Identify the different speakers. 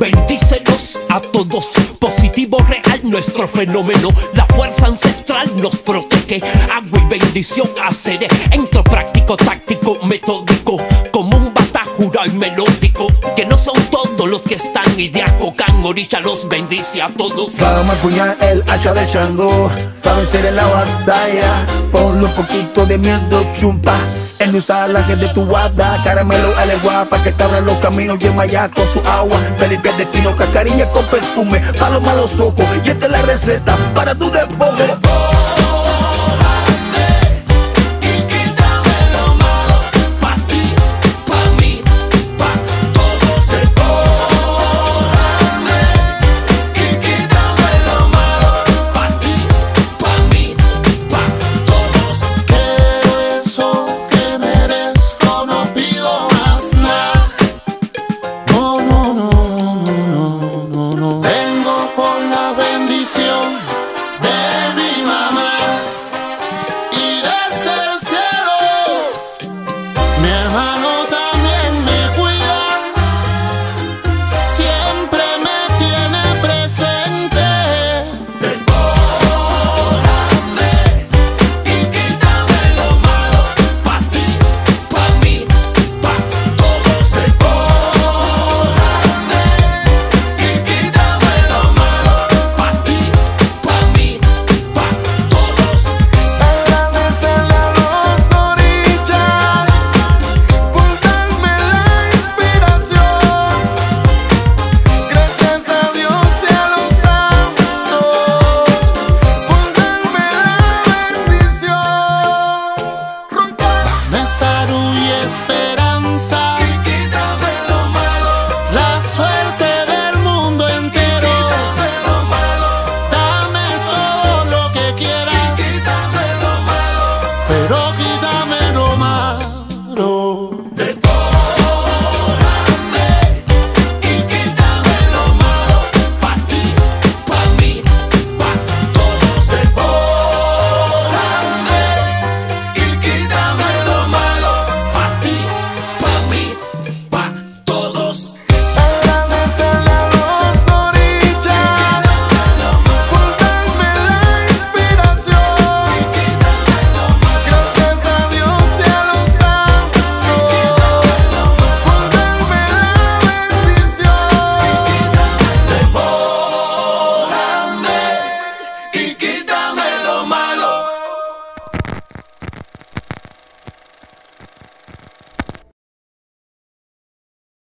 Speaker 1: Bendícenos a todos, positivo real nuestro fenómeno. La fuerza ancestral nos protege. Agua y bendición haceré. Entro práctico, táctico, metódico, como un batajura y melódico. Que no son todos los que están ideaco. Can Orilla los bendice a todos.
Speaker 2: Vamos a empuñar el hacha de Shango para vencer en la batalla. Ponle un poquito de miedo, chumpa. Endulzar la gente de tu guarda, caramelo a la guapa que te abran los caminos y ya con su agua. Te limpia el destino, cascarilla con perfume, pa' los malos ojos. Y esta es la receta para tu despojo.